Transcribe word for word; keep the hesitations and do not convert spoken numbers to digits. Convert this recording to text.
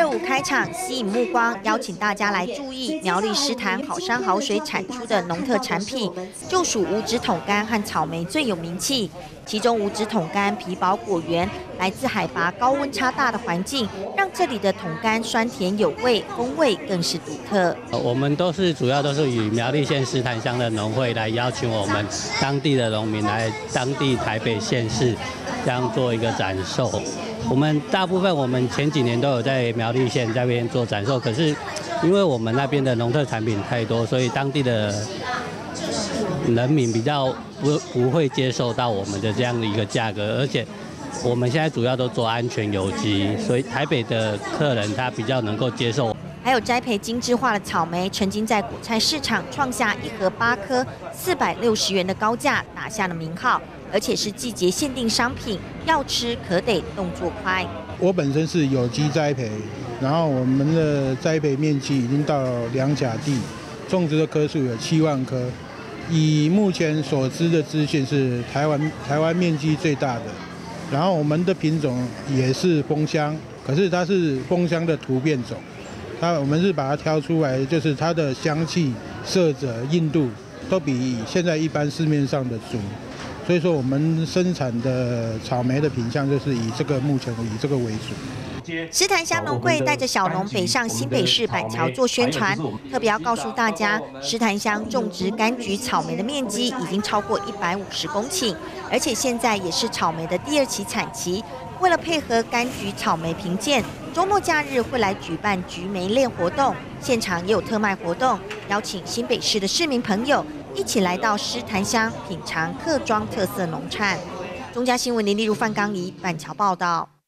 热舞开场，吸引目光，邀请大家来注意苗栗诗坛好山好水产出的农特产品，就属无籽桶柑和草莓最有名气。其中无籽桶柑皮薄果圆，来自海拔高温差大的环境，让这里的桶柑酸甜有味，风味更是独特。 我们都是主要都是与苗栗县诗坛乡的农会来邀请我们当地的农民来当地台北县市，这样做一个展售。我们大部分我们前几年都有在苗栗县这边做展售，可是因为我们那边的农特产品太多，所以当地的人民比较不不会接受到我们的这样的一个价格，而且我们现在主要都做安全有机，所以台北的客人他比较能够接受。 还有栽培精致化的草莓，曾经在果菜市场创下一盒八颗四百六十元的高价，打下了名号，而且是季节限定商品，要吃可得动作快。 我本身是有机栽培，然后我们的栽培面积已经到两甲地，种植的棵数有七万棵。以目前所知的资讯是台湾台湾面积最大的，然后我们的品种也是枫香，可是它是枫香的突变种，它我们是把它挑出来，就是它的香气、色泽、硬度都比现在一般市面上的足，所以说我们生产的草莓的品项就是以这个目前以这个为主。 诗坛乡农会带着小农北上新北市板桥做宣传，特别要告诉大家，诗坛乡种植柑橘、草莓的面积已经超过一百五十公顷，而且现在也是草莓的第二期产期。为了配合柑橘、草莓评鉴，周末假日会来举办橘莓恋活动，现场也有特卖活动，邀请新北市的市民朋友一起来到诗坛乡品尝客庄特色农产。中嘉新闻林立如、范刚仪板桥报道。